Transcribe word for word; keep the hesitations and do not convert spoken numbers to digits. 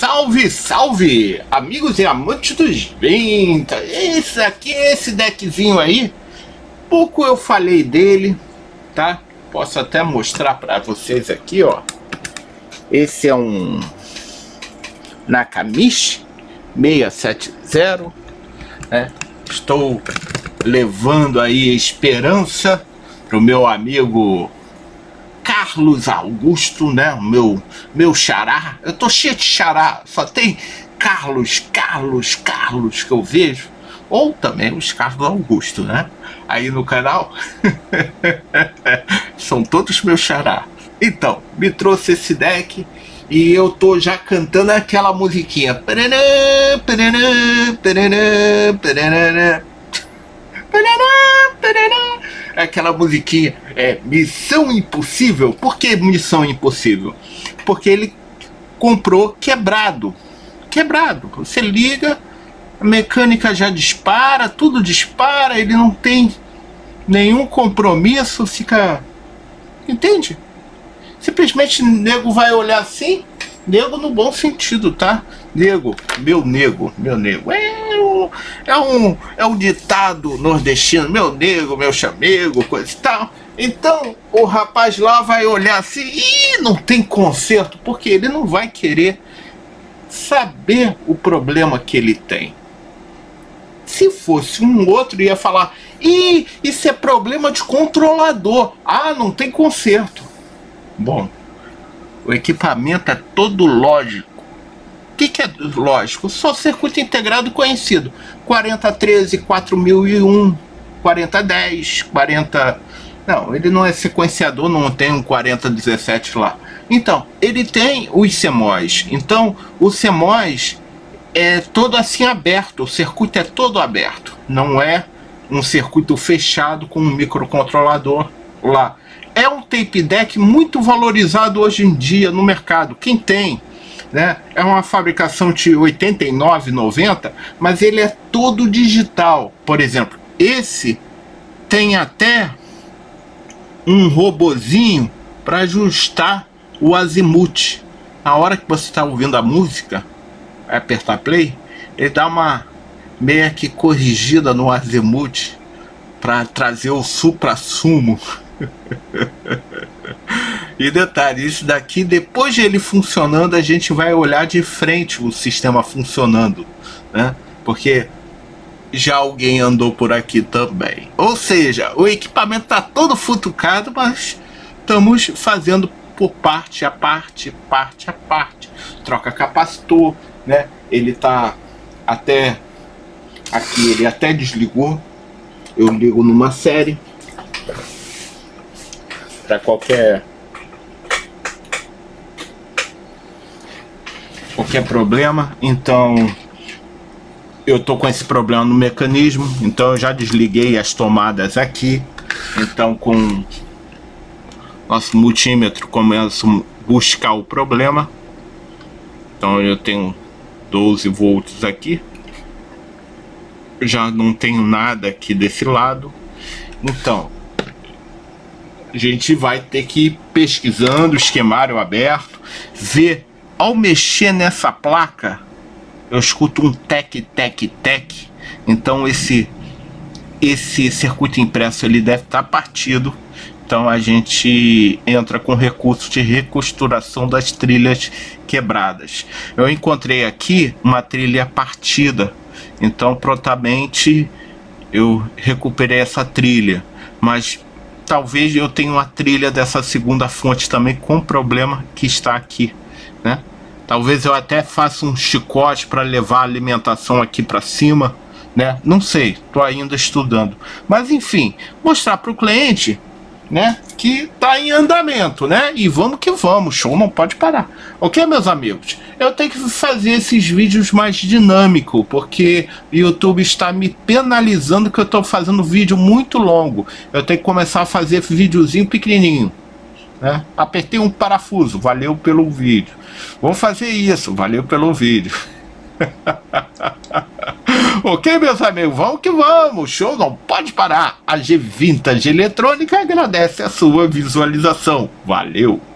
Salve, salve, amigos e amantes dos vintage. Esse aqui, esse deckzinho aí, pouco eu falei dele, tá? Posso até mostrar para vocês aqui, ó. Esse é um Nakamichi seiscentos e setenta, né? Estou levando aí esperança pro meu amigo Carlos Augusto, né? O meu, meu xará. Eu tô cheio de xará. Só tem Carlos, Carlos, Carlos que eu vejo. Ou também os Carlos Augusto, né? Aí no canal. São todos meus xará. Então, me trouxe esse deck. E eu tô já cantando aquela musiquinha. Paranã, paranã, paranã, paranã, paranã, paranã. Aquela musiquinha é Missão Impossível. Por que Missão Impossível? Porque ele comprou quebrado. Quebrado. Você liga, a mecânica já dispara, tudo dispara, ele não tem nenhum compromisso, fica... Entende? Simplesmente nego vai olhar assim, nego no bom sentido, tá? Nego, meu nego, meu nego. É um, é um, é um ditado nordestino, meu nego, meu chamego, coisa e tal. Então o rapaz lá vai olhar assim, e não tem conserto, porque ele não vai querer saber o problema que ele tem. Se fosse um outro, ia falar, ih, isso é problema de controlador. Ah, não tem conserto. Bom, o equipamento é todo lógico. O que, que é lógico? Só circuito integrado conhecido. quarenta treze, quatro mil e um, quarenta dez, quarenta... Não, ele não é sequenciador, não tem um quarenta dezessete lá. Então, ele tem os C M O S. Então, o C M O S é todo assim aberto. O circuito é todo aberto. Não é um circuito fechado com um microcontrolador lá. É um tape deck muito valorizado hoje em dia no mercado. Quem tem, né? É uma fabricação de oitenta e nove, noventa, mas ele é todo digital. Por exemplo, esse tem até um robozinho para ajustar o azimuth. Na hora que você está ouvindo a música, vai apertar play, ele dá uma meia que corrigida no azimuth para trazer o supra-sumo. E detalhe, isso daqui, depois de ele funcionando, a gente vai olhar de frente o sistema funcionando, né? Porque já alguém andou por aqui também. Ou seja, o equipamento tá todo futucado, mas estamos fazendo por parte a parte, parte a parte. Troca capacitor, né? Ele tá até aqui, ele até desligou. Eu ligo numa série para qualquer qualquer problema. Então eu tô com esse problema no mecanismo, então eu já desliguei as tomadas aqui. Então com nosso multímetro começa a buscar o problema. Então eu tenho doze volts aqui, já não tenho nada aqui desse lado. Então a gente vai ter que ir pesquisando, esquemário aberto, ver. Ao mexer nessa placa, eu escuto um tec, tec, tec. Então esse, esse circuito impresso ele deve estar partido. Então a gente entra com recurso de recosturação das trilhas quebradas. Eu encontrei aqui uma trilha partida. Então prontamente eu recuperei essa trilha. Mas talvez eu tenha uma trilha dessa segunda fonte também com problema que está aqui, né? Talvez eu até faça um chicote para levar a alimentação aqui para cima, né? Não sei, tô ainda estudando. Mas enfim, mostrar para o cliente, né, que tá em andamento, né? E vamos que vamos, show não pode parar. Ok, meus amigos? Eu tenho que fazer esses vídeos mais dinâmicos, porque o YouTube está me penalizando que eu tô fazendo vídeo muito longo. Eu tenho que começar a fazer videozinho pequenininho, né? Apertei um parafuso, valeu pelo vídeo. Vou fazer isso, valeu pelo vídeo. Ok, meus amigos, vamos que vamos, show não pode parar. A G Vintage Eletrônica agradece a sua visualização, valeu.